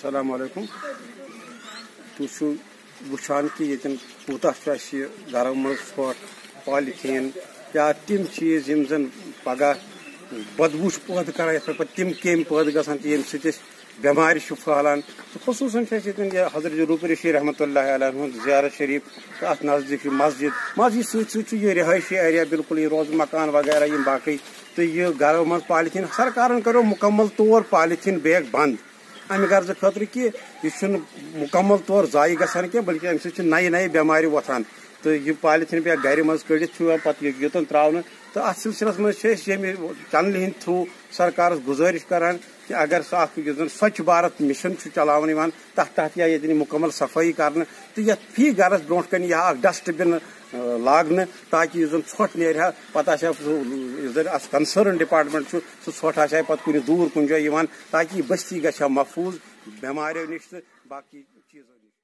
السلام علیکم تُہۍ وٕچھان کہ ییٚتٮ۪ن کوٗتاہ چھُ اَسہِ گرو منٛز ژھۄٹھ پالِتھیٖن یا تِم چیٖز یِم زن پگاہ بدبوٗ چھِ پٲدٕ کران یتھ پٮ۪ٹھ تِم کیٚمۍ پٲدٕ گژھان تہٕ ییٚمہِ سۭتۍ أسۍ بٮ۪مارِ چھُ پھٔہلان تہٕ خصوٗصن چھِ اَسہِ ییٚتٮ۪ن یہِ حضرت روٗپ رشیٖد رحمتہ اللہ علیہ ہُنٛد زیارت شریٖف تہٕ اَتھ نزدیٖک چھِ مسجد سۭتۍ سۭتۍ چھُ یہِ رِہٲیشی ایریا بالکل یہِ روزٕ مکان وغیرہ یِم باقٕے تہٕ یہِ گرو منٛز پالِتھیٖن سرکارن کریو مُکمل طور پالِتھیٖن بیگ بنٛد امہِ غرضہٕ خٲطرٕ کہِ یہِ چھُنہٕ مُکمل طور ضایہِ گژھان کینٛہہ بٔلکہِ امہِ سۭتۍ چھِ نَیہِ نَیہِ بٮ۪مارِ وۄتھان تہٕ یہِ پالِتھیٖن بیگ گرِ منٛز کٔڑِتھ چھُ پتہٕ یوٚتن تراونہٕ تہٕ اتھ سلسلس منٛز چھِ أسۍ ییٚمہِ چنلہِ ہٕنٛدۍ تھروٗ سرکارس گُزٲرِش کران کہ اگر سُہ اکھ یُس زن سوچھ بھارت مشن چھُ چلاونہٕ یِوان تتھ تحت یا ییٚتٮ۪ن مُکمل صفٲیی کرنہٕ تہٕ یتھ فی گرس برونٛٹھ کنہِ یا اکھ ڈسٹ بِن لاگنہٕ تاکہ یُس زن ژھۄٹھ نیرِ ہا پتہٕ آسہِ ہا سُہ یُس زن اتھ کنسٲرن ڈپارٹمنٹ چھُ سُہ ژھۄٹھ آسہِ ہا پتہٕ کُنہِ دوٗر کُنہِ جایہِ یِوان تاکہ یہِ بستی گژھِ ہا محفوٗظ بٮ۪ماریو نِش تہٕ باقٕے چیٖزو نِش